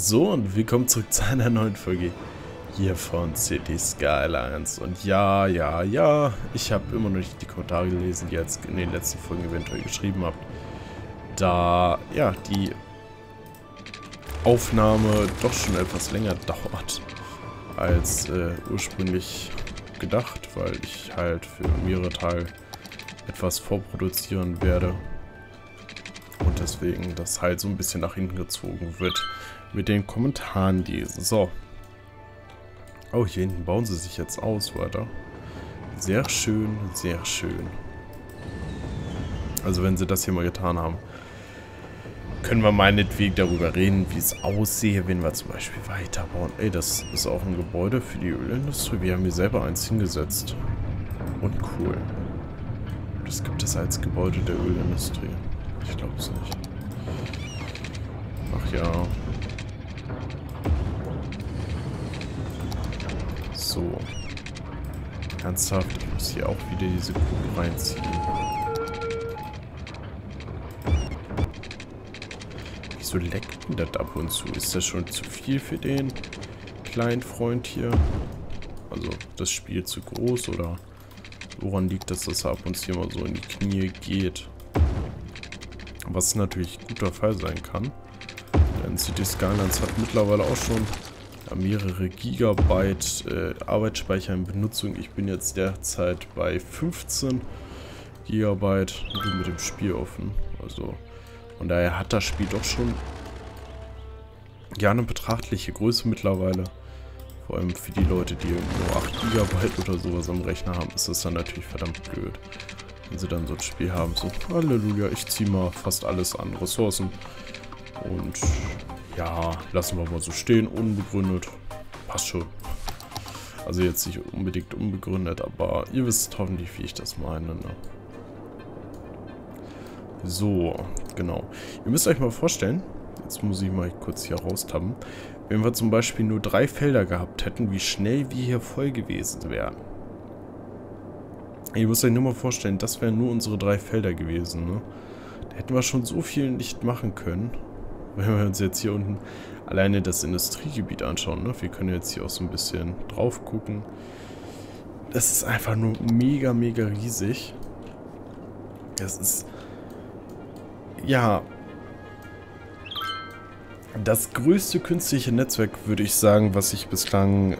So, und willkommen zurück zu einer neuen Folge hier von Cities Skylines. Und ja, ich habe immer noch nicht die Kommentare gelesen, die ihr jetzt in den letzten Folgen eventuell geschrieben habt. Da, ja, die Aufnahme doch schon etwas länger dauert als ursprünglich gedacht, weil ich halt für mehrere Tage etwas vorproduzieren werde. Und deswegen das halt so ein bisschen nach hinten gezogen wird mit den Kommentaren lesen. So. Oh, hier hinten bauen sie sich jetzt aus, weiter. Sehr schön, sehr schön. Also wenn sie das hier mal getan haben, können wir meinetwegen darüber reden, wie es aussehe, wenn wir zum Beispiel weiterbauen. Ey, das ist auch ein Gebäude für die Ölindustrie. Wir haben hier selber eins hingesetzt. Und cool. Das gibt es als Gebäude der Ölindustrie. Ich glaube es nicht. Ach ja. So. Ernsthaft, ich muss hier auch wieder diese Kugel reinziehen. Wieso leckt denn das ab und zu? Ist das schon zu viel für den kleinen Freund hier? Also, das Spiel zu groß oder woran liegt das, dass er ab und zu hier mal so in die Knie geht? Was natürlich ein guter Fall sein kann. Denn Cities Skylines hat mittlerweile auch schon mehrere Gigabyte Arbeitsspeicher in Benutzung. Ich bin jetzt derzeit bei 15 Gigabyte mit dem Spiel offen. Also von daher hat das Spiel doch schon ja eine betrachtliche Größe mittlerweile. Vor allem für die Leute, die nur 8 Gigabyte oder sowas am Rechner haben, ist das dann natürlich verdammt blöd. Wenn sie dann so ein Spiel haben, so, Halleluja, ich ziehe mal fast alles an Ressourcen. Und ja, lassen wir mal so stehen, unbegründet. Passt schon. Also jetzt nicht unbedingt unbegründet, aber ihr wisst hoffentlich, wie ich das meine, ne? So, genau. Ihr müsst euch mal vorstellen, jetzt muss ich mal kurz hier raustappen, wenn wir zum Beispiel nur 3 Felder gehabt hätten, wie schnell wir hier voll gewesen wären. Ihr müsst euch nur mal vorstellen, das wären nur unsere 3 Felder gewesen, ne? Da hätten wir schon so viel nicht machen können. Wenn wir uns jetzt hier unten alleine das Industriegebiet anschauen, ne? Wir können jetzt hier auch so ein bisschen drauf gucken. Das ist einfach nur mega, mega riesig. Das ist, ja, das größte künstliche Netzwerk, würde ich sagen, was ich bislang,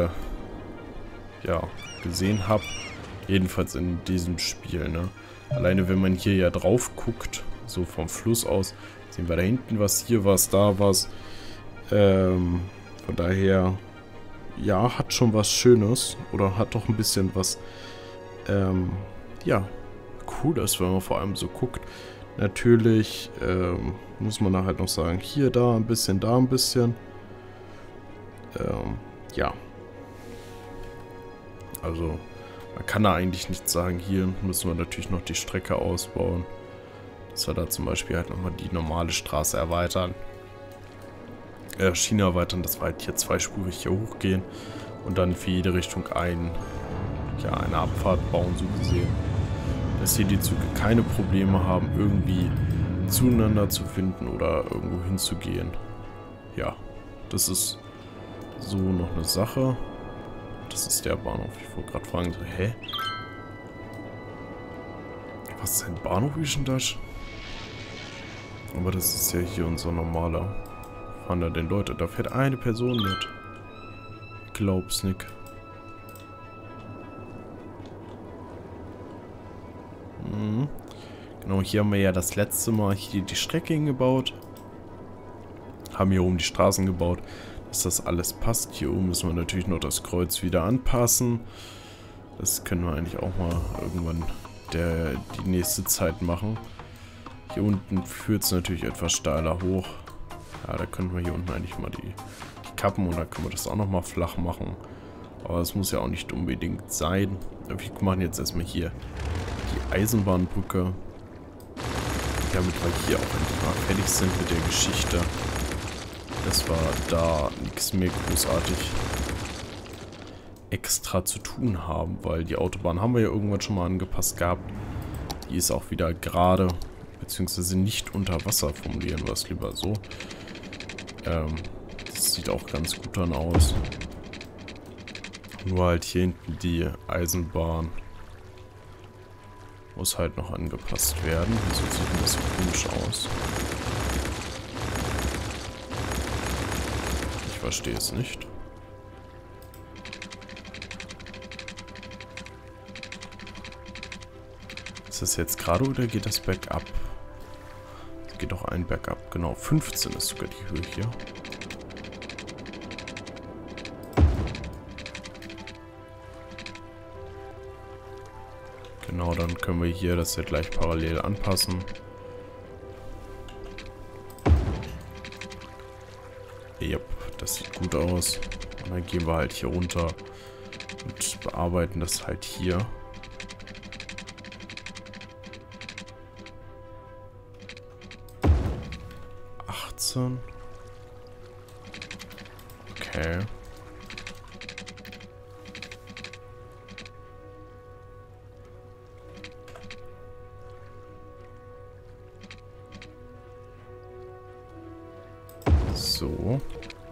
ja, gesehen habe. Jedenfalls in diesem Spiel, ne? Alleine wenn man hier ja drauf guckt, so vom Fluss aus, sehen wir da hinten was, hier was, da was. Von daher, ja, hat schon was Schönes. Oder hat doch ein bisschen was, ja, Cooles, wenn man vor allem so guckt. Natürlich, muss man da halt noch sagen, hier, da ein bisschen, da ein bisschen. Ja. Also man kann da eigentlich nichts sagen. Hier müssen wir natürlich noch die Strecke ausbauen. Dass wir da zum Beispiel halt nochmal die normale Straße erweitern. Schiene erweitern, dass wir halt hier zweispurig hier hochgehen. Und dann für jede Richtung eine Abfahrt bauen, so gesehen. Dass hier die Züge keine Probleme haben, irgendwie zueinander zu finden oder irgendwo hinzugehen. Ja, das ist so noch eine Sache. Das ist der Bahnhof. Ich wollte gerade fragen, so, hä? Was ist ein Bahnhof, wie schon das? Aber das ist ja hier unser normaler. Fahren da denn Leute? Da fährt eine Person mit. Glaub's nicht. Genau, hier haben wir ja das letzte Mal hier die Strecke hingebaut. Haben hier oben die Straßen gebaut. Dass das alles passt. Hier oben müssen wir natürlich noch das Kreuz wieder anpassen. Das können wir eigentlich auch mal irgendwann die nächste Zeit machen. Hier unten führt es natürlich etwas steiler hoch. Ja, da können wir hier unten eigentlich mal die kappen und dann können wir das auch nochmal flach machen. Aber das muss ja auch nicht unbedingt sein. Wir machen jetzt erstmal hier die Eisenbahnbrücke. Damit wir hier auch endlich mal fertig sind mit der Geschichte. Das war da nichts mehr großartig extra zu tun haben, weil die Autobahn haben wir ja irgendwann schon mal angepasst gehabt. Die ist auch wieder gerade, beziehungsweise nicht unter Wasser, formulieren wir es lieber so. Das sieht auch ganz gut dann aus. Nur halt hier hinten die Eisenbahn muss halt noch angepasst werden. Wieso sieht denn das so komisch aus? Ich verstehe es nicht. Ist das jetzt gerade oder geht das bergab? Es geht doch ein bergab. Genau, 15 ist sogar die Höhe hier. Genau, dann können wir hier das ja gleich parallel anpassen. Yep, das sieht gut aus. Und dann gehen wir halt hier runter und bearbeiten das halt hier. Okay. So.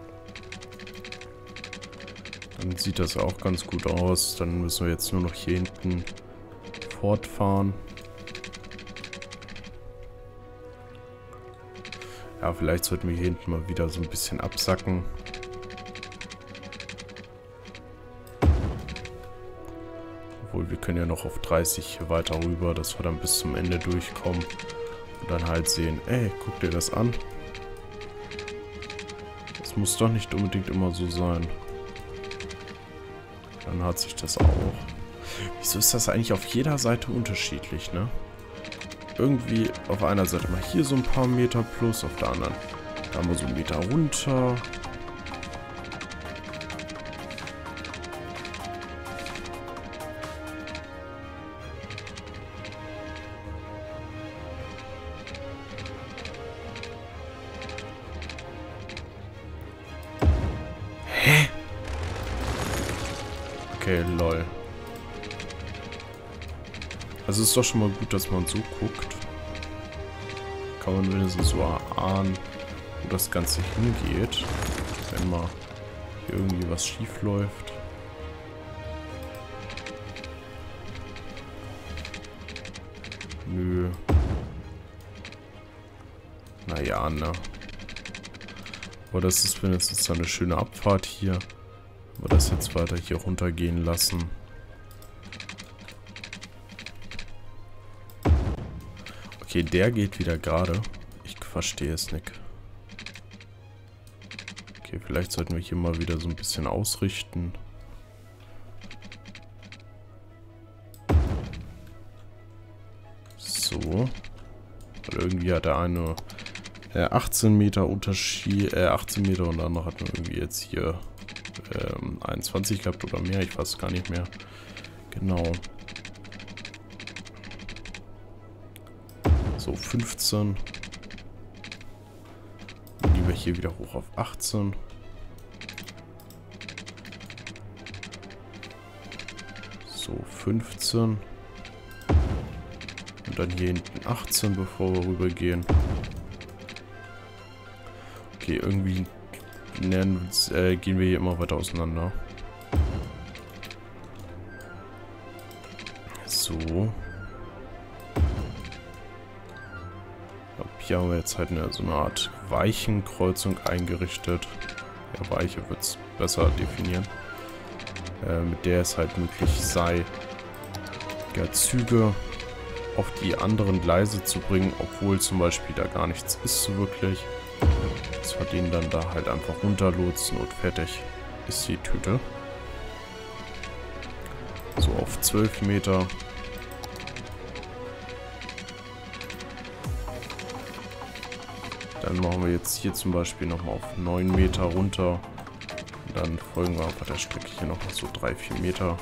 Dann sieht das auch ganz gut aus. Dann müssen wir jetzt nur noch hier hinten fortfahren. Ja, vielleicht sollten wir hier hinten mal wieder so ein bisschen absacken. Obwohl, wir können ja noch auf 30 hier weiter rüber, dass wir dann bis zum Ende durchkommen. Und dann halt sehen, ey, guck dir das an. Das muss doch nicht unbedingt immer so sein. Dann hat sich das auch. Wieso ist das eigentlich auf jeder Seite unterschiedlich, ne? Irgendwie auf einer Seite mal hier so ein paar Meter plus, auf der anderen da haben wir so einen Meter runter. Hä? Okay, lol. Also ist doch schon mal gut, dass man so guckt. Kann man wenigstens so erahnen, wo das Ganze hingeht, wenn mal irgendwie was schief läuft. Nö. Naja, ne. Aber das ist wenigstens dann eine schöne Abfahrt hier. Aber das jetzt weiter hier runtergehen lassen. Okay, der geht wieder gerade. Ich verstehe es nicht. Okay, vielleicht sollten wir hier mal wieder so ein bisschen ausrichten. So. Weil irgendwie hat der eine 18 Meter Unterschied, 18 Meter und der andere hat irgendwie jetzt hier 21 gehabt oder mehr. Ich weiß gar nicht mehr. Genau. So, 15. Dann gehen wir hier wieder hoch auf 18. So, 15. Und dann hier hinten 18, bevor wir rübergehen. Okay, irgendwie gehen wir hier immer weiter auseinander. So. Hier haben wir jetzt halt so eine Art Weichenkreuzung eingerichtet. Ja, Weiche wird es besser definieren. Mit der es halt möglich sei, ja, Züge auf die anderen Gleise zu bringen, obwohl zum Beispiel da gar nichts ist so wirklich. Dass wir den dann da halt einfach runterlotsen und fertig ist die Tüte. So auf 12 Meter. Dann machen wir jetzt hier zum Beispiel nochmal auf 9 Meter runter. Und dann folgen wir einfach der Strecke hier nochmal so 3-4 Meter.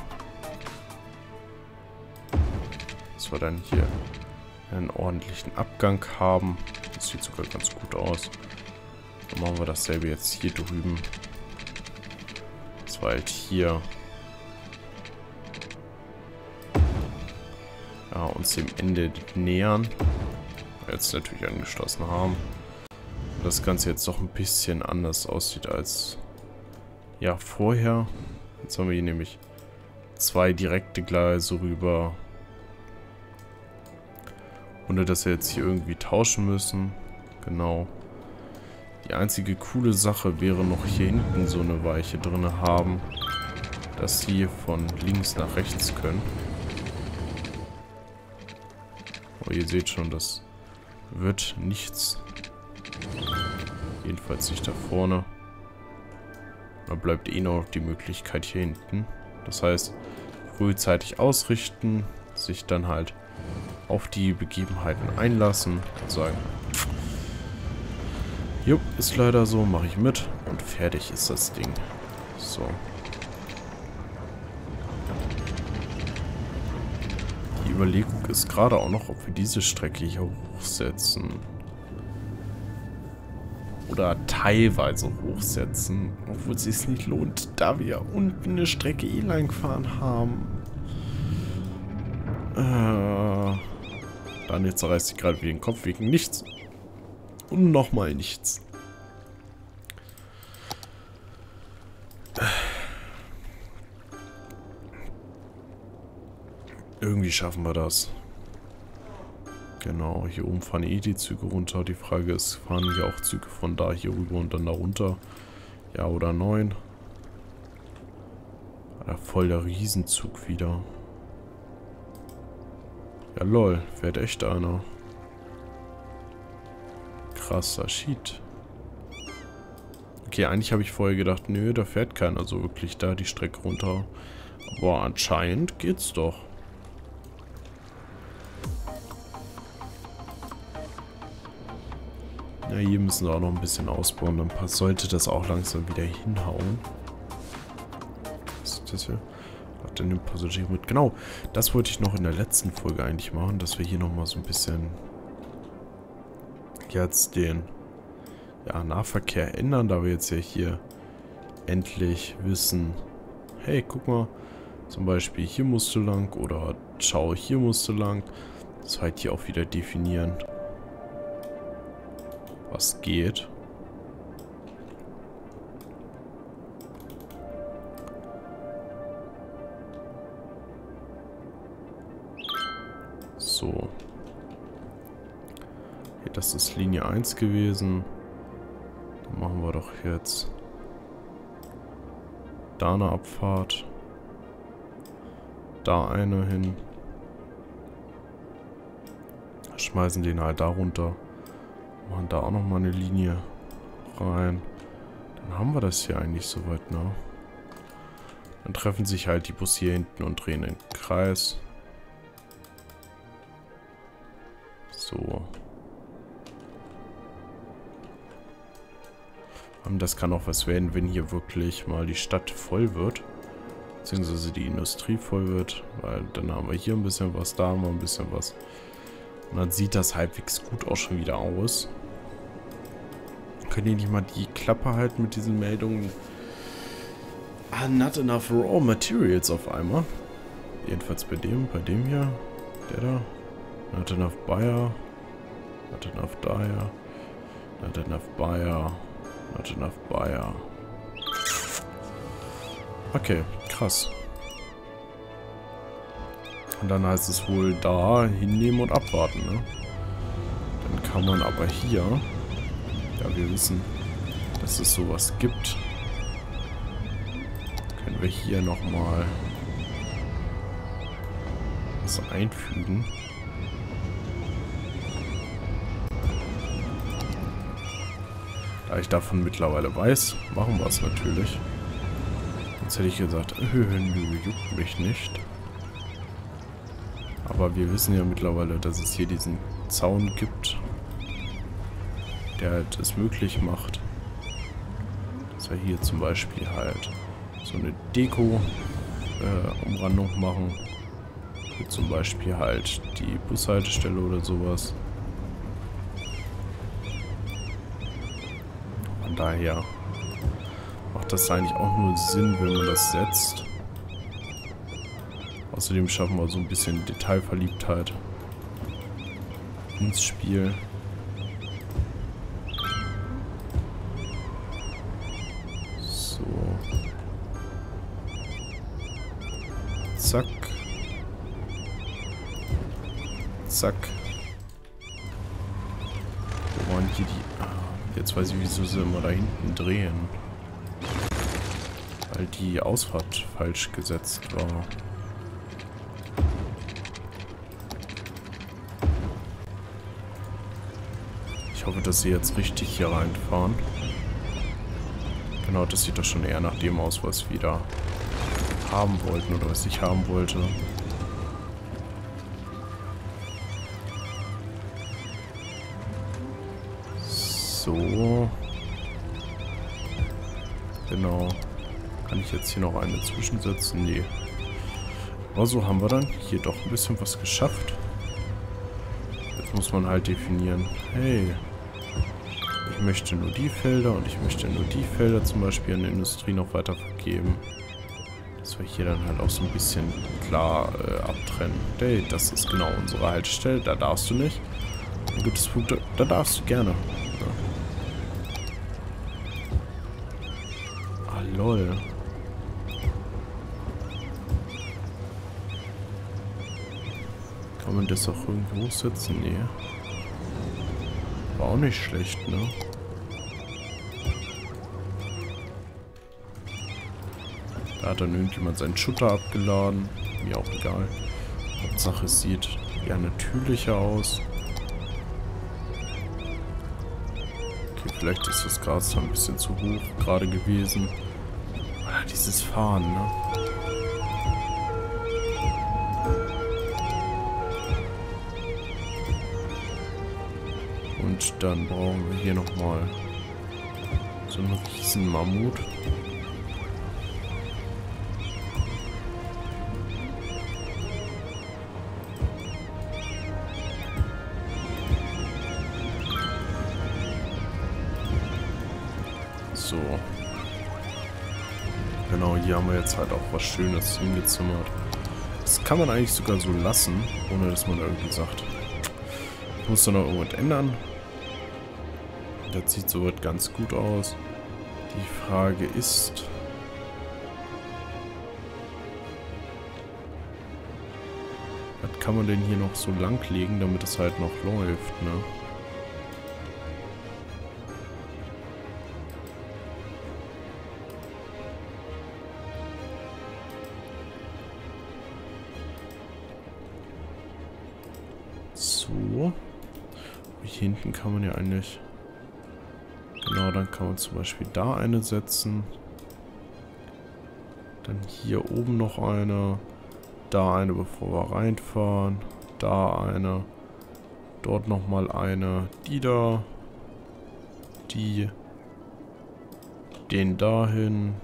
Dass wir dann hier einen ordentlichen Abgang haben. Das sieht sogar ganz gut aus. Dann machen wir dasselbe jetzt hier drüben. Das war halt hier. Ja, uns dem Ende nähern. Wir jetzt natürlich angeschlossen haben. das Ganze jetzt doch ein bisschen anders aussieht als ja vorher. Jetzt haben wir hier nämlich 2 direkte Gleise rüber. Ohne dass wir jetzt hier irgendwie tauschen müssen. Genau. Die einzige coole Sache wäre noch hier hinten so eine Weiche drin haben. Dass sie von links nach rechts können. Oh, ihr seht schon, das wird nichts. Jedenfalls nicht da vorne. Da bleibt eh noch die Möglichkeit hier hinten. Das heißt, frühzeitig ausrichten, sich dann halt auf die Begebenheiten einlassen und sagen, jupp, ist leider so, mache ich mit und fertig ist das Ding. So. Die Überlegung ist gerade auch noch, ob wir diese Strecke hier hochsetzen. Oder teilweise hochsetzen, obwohl es sich nicht lohnt, da wir unten eine Strecke eh lang gefahren haben. Dann zerreißt sich gerade wieder den Kopf wegen nichts. Und nochmal nichts. Irgendwie schaffen wir das. Genau, hier oben fahren eh die Züge runter. Die Frage ist, fahren hier auch Züge von da hier rüber und dann da runter? Ja oder nein? Ja, voll der Riesenzug wieder. Ja lol, fährt echt einer. Krasser Shit. Okay, eigentlich habe ich vorher gedacht, nö, da fährt keiner so wirklich da die Strecke runter. Aber anscheinend geht's doch. Ja, hier müssen wir auch noch ein bisschen ausbauen. Dann sollte das auch langsam wieder hinhauen. Was ist das hier? Hat denn den Passagier mit? Genau, das wollte ich noch in der letzten Folge eigentlich machen, dass wir hier nochmal so ein bisschen jetzt den Nahverkehr ändern, da wir jetzt ja hier endlich wissen, hey, guck mal, zum Beispiel hier musst du lang oder schau, hier musst du lang. Das halt hier auch wieder definieren, was geht. So. Okay, das ist Linie 1 gewesen. Dann machen wir doch jetzt da eine Abfahrt. Da eine hin. Schmeißen den halt da runter. Machen da auch nochmal eine Linie rein. Dann haben wir das hier eigentlich soweit, ne? Dann treffen sich halt die Busse hier hinten und drehen den Kreis. So. Und das kann auch was werden, wenn hier wirklich mal die Stadt voll wird. Beziehungsweise die Industrie voll wird. Weil dann haben wir hier ein bisschen was, da haben wir ein bisschen was. Und dann sieht das halbwegs gut auch schon wieder aus. Können die nicht mal die Klappe halten mit diesen Meldungen? Ah, not enough raw materials auf einmal. Jedenfalls bei dem hier. Der da. Not enough buyer. Not enough dyer. Not enough buyer. Not enough buyer. Okay, krass. Und dann heißt es wohl da hinnehmen und abwarten, ne? Dann kann man aber hier, ja, wir wissen, dass es sowas gibt, können wir hier nochmal was einfügen. Da ich davon mittlerweile weiß, machen wir es natürlich. Jetzt hätte ich gesagt, nö, juckt mich nicht. Aber wir wissen ja mittlerweile, dass es hier diesen Zaun gibt, der halt es möglich macht, dass wir hier zum Beispiel halt so eine Deko-Umrandung machen. Wie zum Beispiel halt die Bushaltestelle oder sowas. Von daher macht das eigentlich auch nur Sinn, wenn man das setzt. Außerdem schaffen wir so ein bisschen Zack. Zack. Wo waren hier die... Ah, jetzt weiß ich, wieso sie immer da hinten drehen. Weil die Ausfahrt falsch gesetzt war. Ich hoffe, dass sie jetzt richtig hier reinfahren. Genau, das sieht doch schon eher nach dem aus, was wir da haben wollten oder was ich haben wollte. So. Genau. Kann ich jetzt hier noch eine zwischensetzen? Nee. Aber so haben wir dann hier doch ein bisschen was geschafft. Jetzt muss man halt definieren, hey, ich möchte nur die Felder und ich möchte nur die Felder zum Beispiel an die Industrie noch weiter vergeben. Dass wir hier dann halt auch so ein bisschen klar abtrennen. Hey, das ist genau unsere Haltestelle, da darfst du nicht. Dann gibt es Punkte, da darfst du gerne. Ja. Ah, lol. Kann man das auch irgendwie hochsetzen? Nee. War auch nicht schlecht, ne? Da hat dann irgendjemand seinen Schutter abgeladen. Mir auch egal. Hauptsache es sieht ja natürlicher aus. Okay, vielleicht ist das Gras da ein bisschen zu hoch gerade gewesen. Ah, dieses Fahren, ne? Und dann brauchen wir hier nochmal so einen riesen Mammut. So. Genau, hier haben wir jetzt halt auch was Schönes hingezimmert. Das kann man eigentlich sogar so lassen, ohne dass man irgendwie sagt, ich muss da noch irgendwas ändern. Das sieht soweit ganz gut aus. Die Frage ist... Was kann man denn hier noch so lang legen, damit es halt noch läuft, ne? So. Hier hinten kann man ja eigentlich... Genau, dann kann man zum Beispiel da eine setzen. Dann hier oben noch eine. Da eine, bevor wir reinfahren. Da eine. Dort nochmal eine. Die da. Die. Den dahin.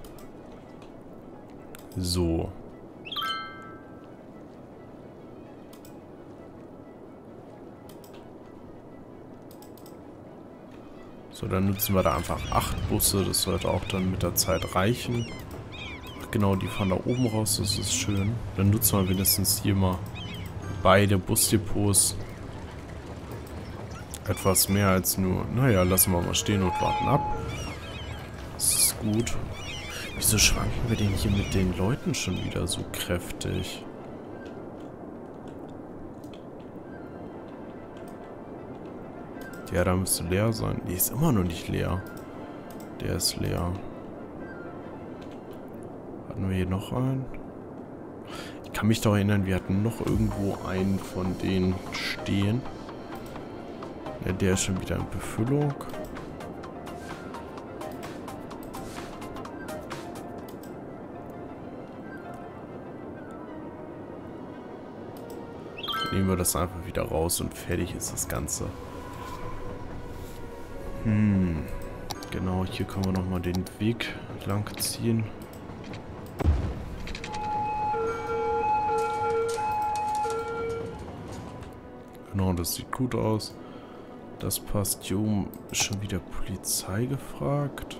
So. So, dann nutzen wir da einfach 8 Busse. Das sollte auch dann mit der Zeit reichen. Ach genau, die fahren da oben raus. Das ist schön. Dann nutzen wir wenigstens hier mal beide Busdepots. Etwas mehr als nur... Naja, lassen wir mal stehen und warten ab. Das ist gut. Wieso schwanken wir denn hier mit den Leuten schon wieder so kräftig? Ja, da müsste leer sein. Die ist immer noch nicht leer. Der ist leer. Hatten wir hier noch einen? Ich kann mich doch erinnern, wir hatten noch irgendwo einen von denen stehen. Ja, der ist schon wieder in Befüllung. Nehmen wir das einfach wieder raus und fertig ist das Ganze. Genau, hier können wir nochmal den Weg lang ziehen. Genau, das sieht gut aus. Das passt. Hier oben ist schon wieder Polizei gefragt.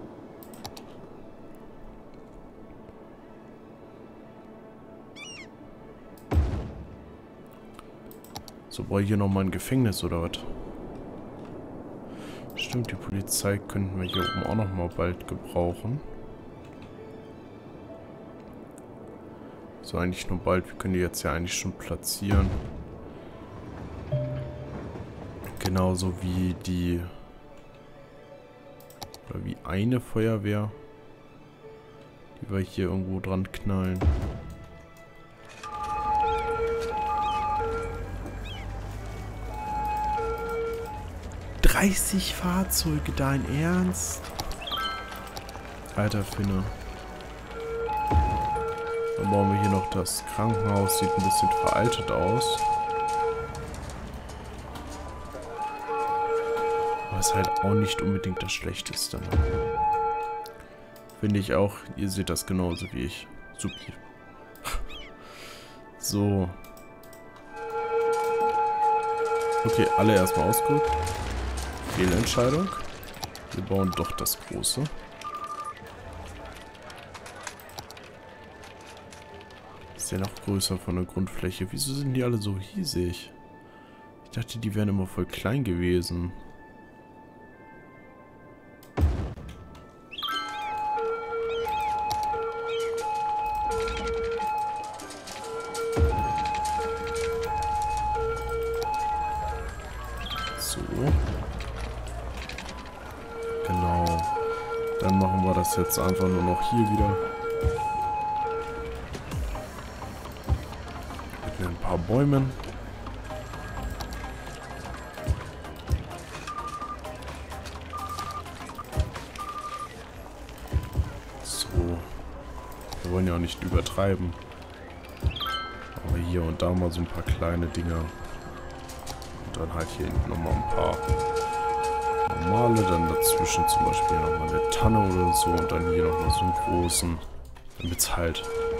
So, brauche ich hier nochmal ein Gefängnis oder was? Stimmt, die Polizei könnten wir hier oben auch noch mal bald gebrauchen. So, eigentlich nur bald. Wir können die jetzt ja eigentlich schon platzieren. Genauso wie die... Oder wie eine Feuerwehr. Die wir hier irgendwo dran knallen. ...30 Fahrzeuge, dein Ernst? Alter Finne. Dann bauen wir hier noch das Krankenhaus. Sieht ein bisschen veraltet aus. Aber ist halt auch nicht unbedingt das Schlechteste. Ne? Finde ich auch. Ihr seht das genauso wie ich. Supi. So. Okay, alle erstmal ausgerückt. Fehlentscheidung. Wir bauen doch das Große. Ist ja noch größer von der Grundfläche. Wieso sind die alle so riesig? Ich dachte, die wären immer voll klein gewesen. So. Genau. Dann machen wir das jetzt einfach nur noch hier wieder. Mit ein paar Bäumen. So. Wir wollen ja auch nicht übertreiben. Aber hier und da mal so ein paar kleine Dinger. Und dann halt hier hinten nochmal ein paar normale. Dann dazwischen zum Beispiel nochmal eine Tanne oder so. Und dann hier nochmal so einen großen. Damit es halt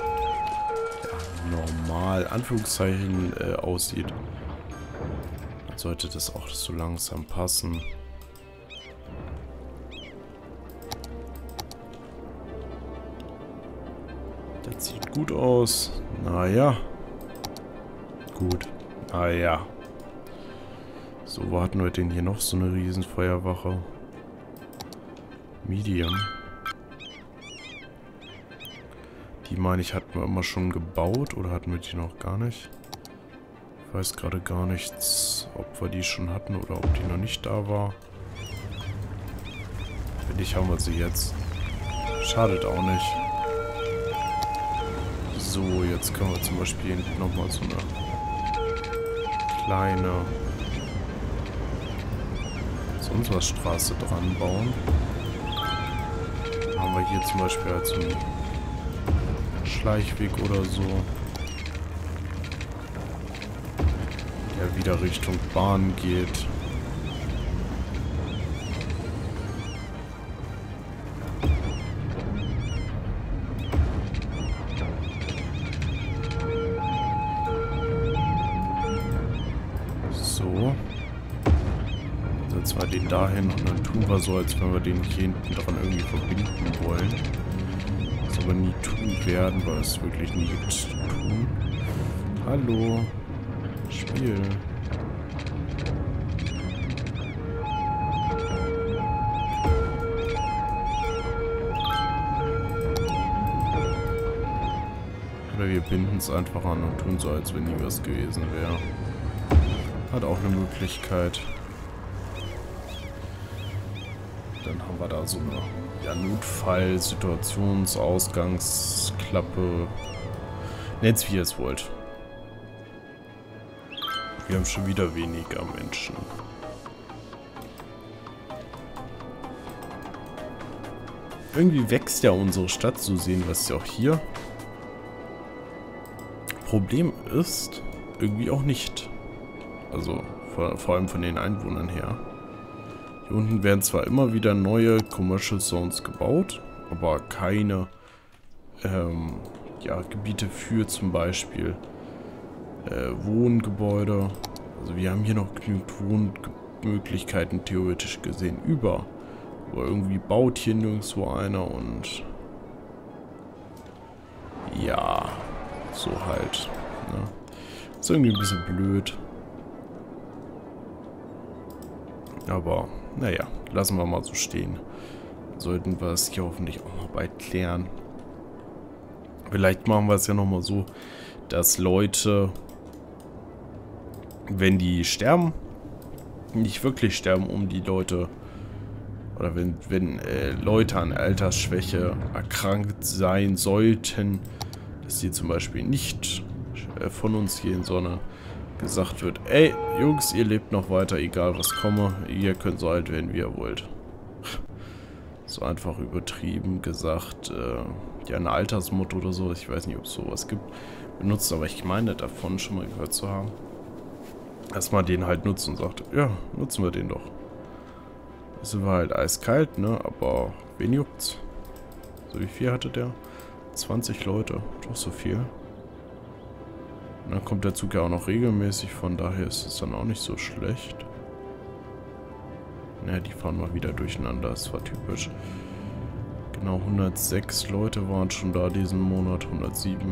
normal, Anführungszeichen, aussieht. Dann sollte das auch so langsam passen. Das sieht gut aus. Naja. Gut. Naja. So, wo hatten wir denn hier noch so eine riesen Feuerwache? Medium. Die, meine ich, hatten wir immer schon gebaut oder hatten wir die noch gar nicht? Ich weiß gerade gar nichts, ob wir die schon hatten oder ob die noch nicht da war. Wenn nicht, haben wir sie jetzt. Schadet auch nicht. So, jetzt können wir zum Beispiel nochmal so eine kleine sonst was Straße dran bauen. Dann haben wir hier zum Beispiel halt so einen Schleichweg oder so. Der wieder Richtung Bahn geht. So. Setzen wir den dahin und dann tun wir so, als wenn wir den hier hinten dran irgendwie verbinden wollen. Was aber nie tun werden, weil es wirklich nie gibt zu tun. Hallo. Spiel. Oder wir binden es einfach an und tun so, als wenn nie was gewesen wäre. Hat auch eine Möglichkeit. Dann haben wir da so eine Notfall-Situations-Ausgangsklappe. Nennt's wie ihr es wollt. Wir haben schon wieder weniger Menschen. Irgendwie wächst ja unsere Stadt, so sehen wir es ja auch hier. Problem ist, irgendwie auch nicht. Also vor allem von den Einwohnern her. Hier unten werden zwar immer wieder neue Commercial Zones gebaut, aber keine Gebiete für zum Beispiel Wohngebäude. Also wir haben hier noch genügend Wohnmöglichkeiten theoretisch gesehen über. Aber irgendwie baut hier nirgendwo einer und ja, so halt. Ne? Ist irgendwie ein bisschen blöd. Aber naja, lassen wir mal so stehen. Sollten wir es hier hoffentlich auch noch bald klären. Vielleicht machen wir es ja nochmal so, dass Leute, wenn die sterben, nicht wirklich sterben, um die Leute, oder wenn Leute an Altersschwäche erkrankt sein sollten, dass die zum Beispiel nicht von uns gehen, sondern gesagt wird, ey, Jungs, ihr lebt noch weiter, egal was komme, ihr könnt so alt werden, wie ihr wollt. So einfach übertrieben gesagt, ja, eine Altersmotto oder so, ich weiß nicht, ob es sowas gibt, benutzt, aber ich meine davon schon mal gehört zu haben, dass man den halt nutzt und sagt, ja, nutzen wir den doch. Das sind wir halt eiskalt, ne, aber wen juckt's? So, wie viel hatte der? 20 Leute, doch so viel. Und dann kommt der Zug ja auch noch regelmäßig, von daher ist es dann auch nicht so schlecht. Naja, die fahren mal wieder durcheinander, das war typisch. Genau, 106 Leute waren schon da diesen Monat, 107.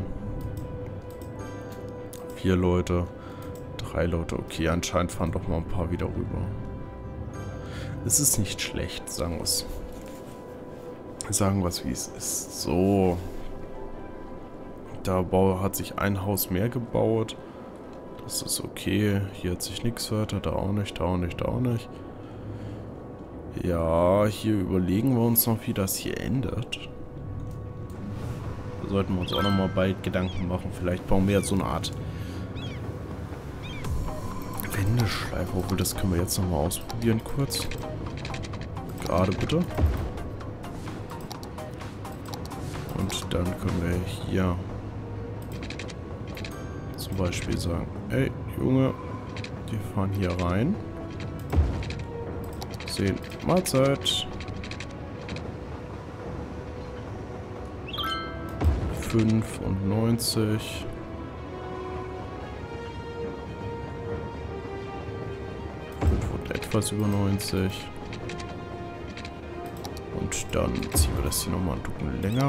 4 Leute, 3 Leute, okay, anscheinend fahren doch mal ein paar wieder rüber. Es ist nicht schlecht, sagen wir es. Sagen wir es, wie es ist. So. Da hat sich ein Haus mehr gebaut. Das ist okay. Hier hat sich nichts verändert. Da auch nicht, da auch nicht, da auch nicht. Ja, hier überlegen wir uns noch, wie das hier endet. Da sollten wir uns auch nochmal bald Gedanken machen. Vielleicht bauen wir jetzt so eine Art Wendeschleife. Obwohl, das können wir jetzt nochmal ausprobieren kurz. Gerade bitte. Und dann können wir hier zum Beispiel sagen, ey, Junge, die fahren hier rein. 10 Mahlzeit. 95. Und etwas über 90. Und dann ziehen wir das hier nochmal ein Stück länger.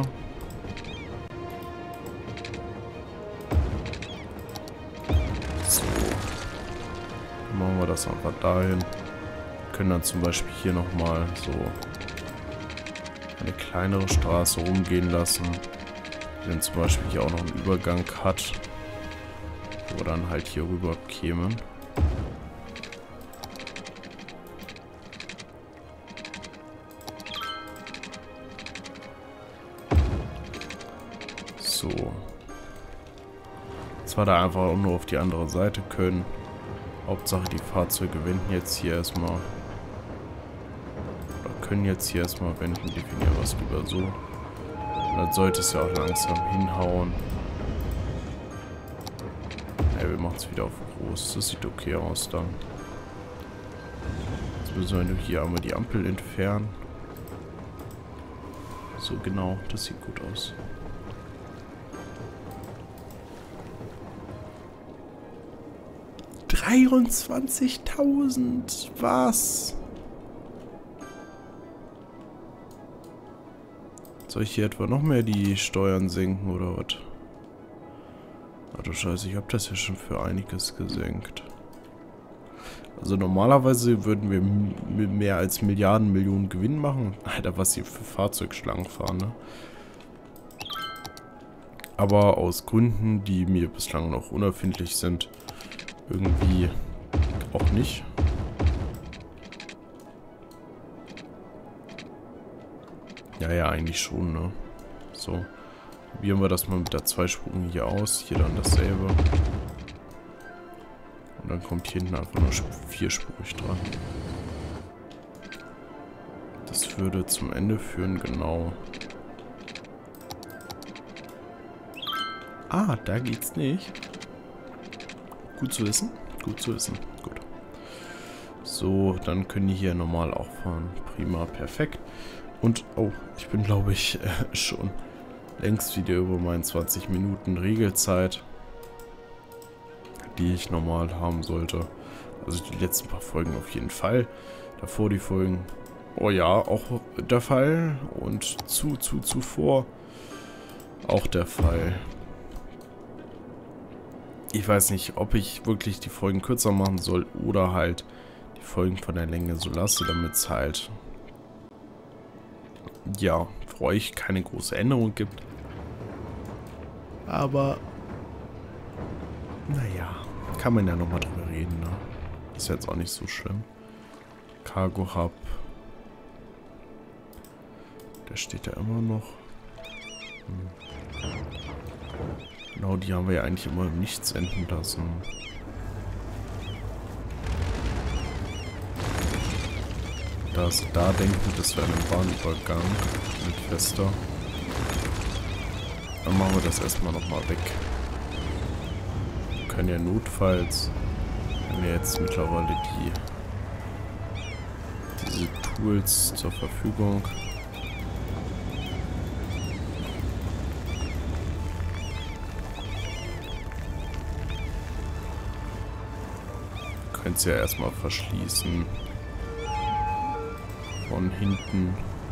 So. Dann machen wir das einfach dahin. Können dann zum Beispiel hier nochmal so eine kleinere Straße rumgehen lassen, die dann zum Beispiel hier auch noch einen Übergang hat, wo wir dann halt hier rüber kämen. So. Zwar da einfach auch nur auf die andere Seite können. Hauptsache die Fahrzeuge wenden jetzt hier erstmal. Oder können jetzt hier erstmal wenden. Definieren wir es lieber so. Und dann sollte es ja auch langsam hinhauen. Ja, wir machen es wieder auf groß. Das sieht okay aus dann. Jetzt müssen wir nur hier einmal die Ampel entfernen. So genau, das sieht gut aus. 23.000, was? Soll ich hier etwa noch mehr die Steuern senken oder was? Ach du Scheiße, ich habe das ja schon für einiges gesenkt. Also normalerweise würden wir mehr als Millionen Gewinn machen. Alter, was hier für Fahrzeugschlangen fahren, ne? Aber aus Gründen, die mir bislang noch unerfindlich sind, irgendwie auch nicht. Ja, eigentlich schon, ne? So. Probieren wir das mal mit der zweispurigen hier aus. Hier dann dasselbe. Und dann kommt hier hinten einfach nur vierspurig dran. Das würde zum Ende führen, genau. Ah, da geht's nicht. Gut zu wissen. Gut zu wissen. Gut. So, dann können die hier normal auch fahren. Prima, perfekt. Und, oh, ich bin, glaube ich, schon längst wieder über meinen 20 Minuten Regelzeit, die ich normal haben sollte. Also die letzten paar Folgen auf jeden Fall. Davor die Folgen, oh ja, auch der Fall. Und zuvor auch der Fall. Ich weiß nicht, ob ich wirklich die Folgen kürzer machen soll oder halt die Folgen von der Länge so lasse, damit es halt, ja, für euch keine große Änderung gibt. Aber, naja, kann man ja nochmal drüber reden, ne? Ist jetzt auch nicht so schlimm. Cargo Hub. Der steht ja immer noch. Genau, die haben wir ja eigentlich immer im Nichts enden lassen. Da sie da denken, das wäre ein Bahnübergang mit Fester. Dann machen wir das erstmal nochmal weg. Wir können ja notfalls, wenn wir jetzt mittlerweile diese Tools zur Verfügung. Könnt ihr ja erstmal verschließen. Von hinten.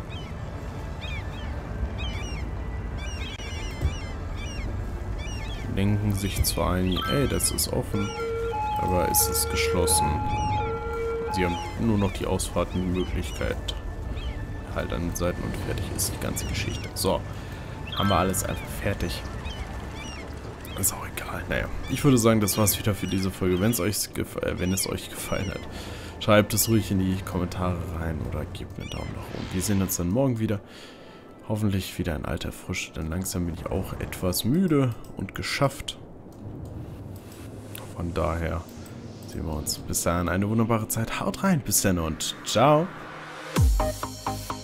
Denken sich zwar ein, ey, das ist offen, aber es ist geschlossen. Sie haben nur noch die Ausfahrtenmöglichkeit halt an den Seiten und fertig ist die ganze Geschichte. So, haben wir alles einfach fertig. Ist auch egal. Naja, ich würde sagen, das war's wieder für diese Folge. Wenn es euch gefallen hat, schreibt es ruhig in die Kommentare rein oder gebt einen Daumen nach oben. Wir sehen uns dann morgen wieder. Hoffentlich wieder in alter Frische, denn langsam bin ich auch etwas müde und geschafft. Von daher sehen wir uns. Bis dahin eine wunderbare Zeit. Haut rein. Bis dann und ciao.